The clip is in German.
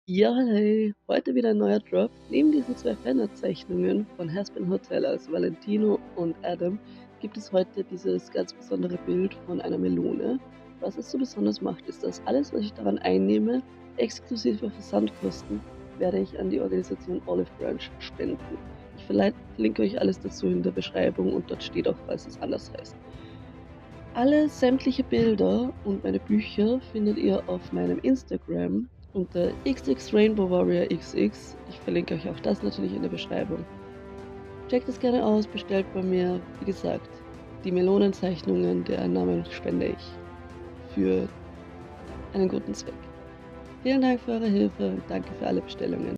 Ja, hey, heute wieder ein neuer Drop. Neben diesen zwei Fanart-Zeichnungen von Hazbin Hotel als Valentino und Adam gibt es heute dieses ganz besondere Bild von einer Melone. Was es so besonders macht, ist, dass alles, was ich daran einnehme, exklusive Versandkosten, werde ich an die Organisation Olive Branch spenden. Ich verlinke euch alles dazu in der Beschreibung und dort steht auch, falls es anders heißt. Alle sämtliche Bilder und meine Bücher findet ihr auf meinem Instagram unter xxrainbowwarriorxx. Ich verlinke euch auch das natürlich in der Beschreibung. Checkt es gerne aus, bestellt bei mir. Wie gesagt, die Melonenzeichnungen der Einnahmen spende ich für einen guten Zweck. Vielen Dank für eure Hilfe und danke für alle Bestellungen.